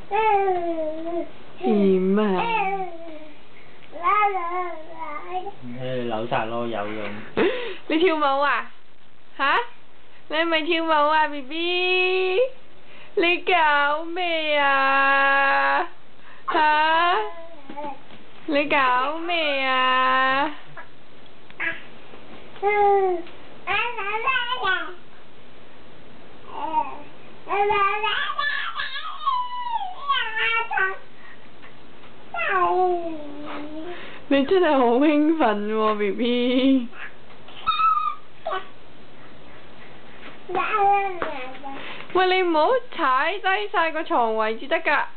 甜啊！ 扭晒咯，有用。 你跳舞啊？吓？你係咪跳舞啊 ，B B？你搞咩啊？吓？你搞咩啊？你真係好興奮喎 ，B B。喂，你唔好踩低晒個床位至得㗎。